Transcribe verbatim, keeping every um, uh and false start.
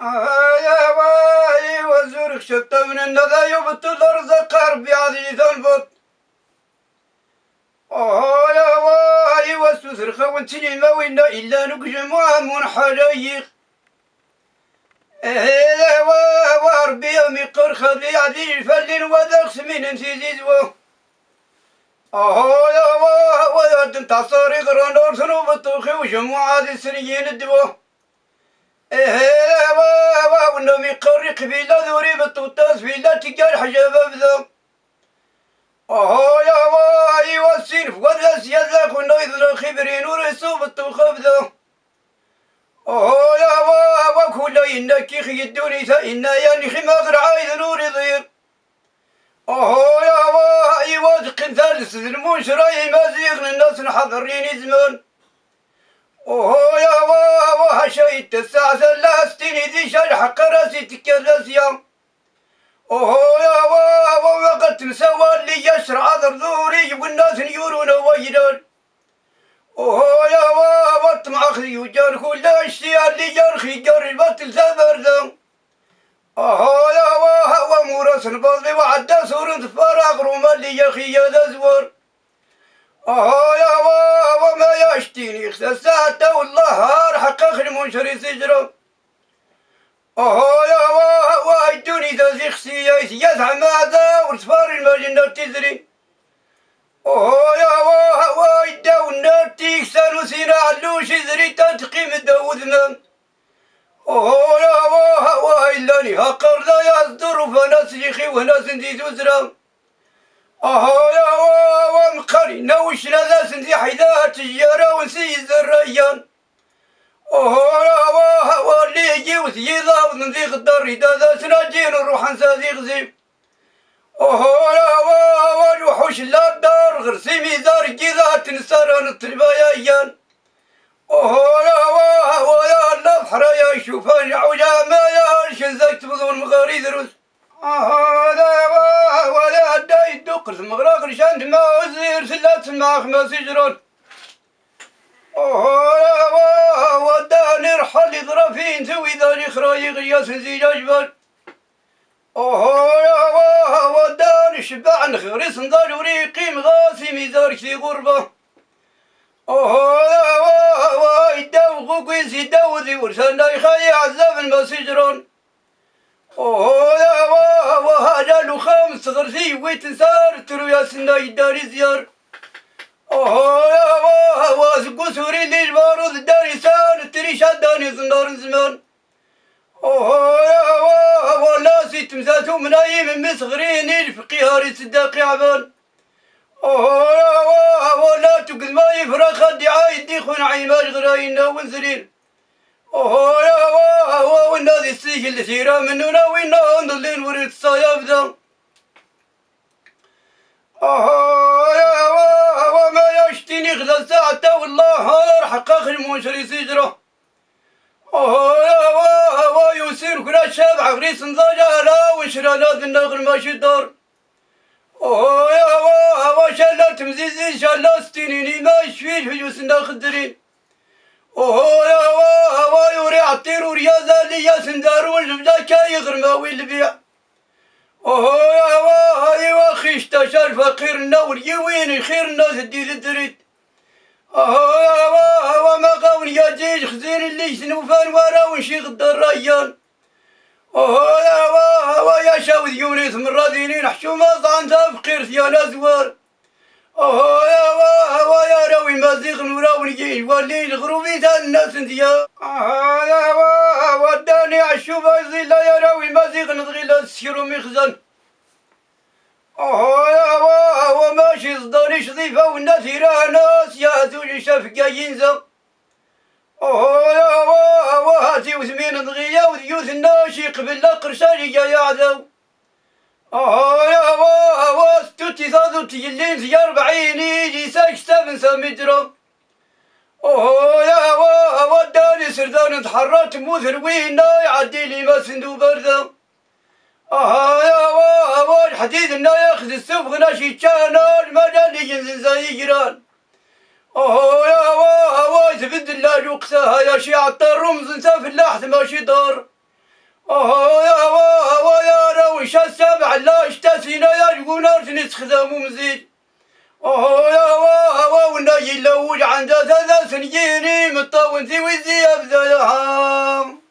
يا واي وزورك شفت من النذا يبت الأرزق ربي عزيز البط. أوه يا واي وسوسرخ وانتني ما وينا إلا نقجم وامون حلايق. يا واي وربي يومي قرخ بي عزيز فلين وذاك سمين انتي زيزوه. أوه يا واي ويادن تعصاري غرانور سنو بطوخي وجمع عزيز سنيين الدوه. إيه وا وا ونمي قري قبيلة ذوري بالطوطاس فيلا تقال حجاب أبذا. أوه يا واي والسينف والراس يذاك ونويذ خبرين ورسو بالطوخ أبذا. أوه يا وا وكل إنك يخيدوني فإنا يعني خماغر عايد نور ضير. أوه يا واي وادق ثالث ذنمون شراي مازيغ الناس نحضريني زمان. أوه يا واوا هشيت الساعة ثلاثين ذي شرح قراسي تكرسيا. أوه يا واوا وقت مسوى اللي يشرع ذرذوري والناس يورون ويلان. أوه يا واوا طمع خذي وجار كل الشيء اللي يرخي جار البطل ثبردا. أوه يا واوا مورس البضل وعدا سور فراغ روما اللي يخي الأزور. أوه يا واوا ما يشتيني خساساته والله رحق اخر منشري سجره. أوه يا واوا يدوني ذا خسياس يدعى ماذا وصفار المجنة تزري. أوه يا واوا يداو النار تيكسان وسينا علوش يزري تتقيم الدو ذمام. أوه يا واوا إلاني هقر لا يصدر فناس يخي وناس نديد وزرام. أوه يا واوا مقري نوش لا سندي حيدا تجارة ونسيز الريان. أوه يا واوا اللي يجي وثيضا ونذي غدار إذا ذا سناجين نروح نسازي غزيب. أوه يا واوا الوحوش لا دار غرسي ميزار جيزا تنسار نطربايا ايان. أوه يا واوا يا النفحر يا شوفان عوجا ما يا شنزك تبضون مغاري دروس. هذا ولا داي دقر مغرق شان ما وزير سلات ما خمس يجرون. أوه يا وداني رحل ظرفين سوي ذاني خراي غياس زيج أجبال. أوه يا وداني شبع نخرس نضال وريقي مغاسي ميزار في غربة. أوه يا يداو غوكيس يداو ذي ورسانا يخاي عذاب المسجرون. أوه يا واوا هاجالو خمس غرسي ويتنسار ترو يا سنا يداري زيار. أوه يا واوا زقو سوري اللي جبارو داري سار تري شاداني زنار زمان. أوه يا واوا ناسي تمساتو منايم من صغرين الفقي هاري صداقي عبان. أوه يا واوا لا تقد ما يفرخ الدعاء يديخون عيماش غراينا ونزرين. أوه يا واوا والنادي السيج الثيرة منونا وينا نضلين وريد الصياب ذا. أوه يا واوا ما يشتيني غدا ساعته والله رحق اخر منشري سجرة. أوه يا واوا يسير كرا شابع غريس نضاجالا وشرالا النغر ماشي دار. أوه يا واوا شالا تمزيزي شالا ستينيني ما يشفيش في جوسنا خدرين. أوه يا واوا يوري عطير ورياضة اللي ياسندار والجبدة كاي غرماوي البيع. أوه يا واوا واخي اشتشى الفقير النور يوين خير الناس الديد الدريد. أوه يا واوا ما قاون يا جيج خزين اللي سنوفان ورا ونشي غدار ريان. أوه يا واوا يا شاوذ يونس من راذينين حشومة ظانتا فقير ثيانا زوار. أوه يا واوا يا راوي مازيغ نوراو نجيج والليل غروبي تاع الناس نديا. آه يا واوا وداني عالشوفة يظل يا راوي مازيغ نضغيلا السيرو مخزن. أوه يا واوا ماشي صداني شظيفة والناس يراها ناس يا زوج شافقا ينزل. أوه يا واوا هاتي وثمين نضغيا وذيوث الناشي قبل لا قرشاني جا يعذو. أوه يا واوا ستوتي ثاثو تجلين في أربعين يجي ساك سبن سامجرم. أوه يا واوا داني سردان تحررت موثر وينا يعدي لي ما سندو بردا. أوه يا واوا الحديد النا ياخذ السوق ناشي كانا المجال ينزل زي جيران. أوه يا واوا تبد الله وقتها يا شيعة الرمز انت في اللحظة ماشي دار. أوه يا وا يا روش السبع لا اشتسينا يجبون أرسن تخدموا مزيد أوه يا وا والناجي لوج عند ثلاث سنين مطاون ذي وزي أبدا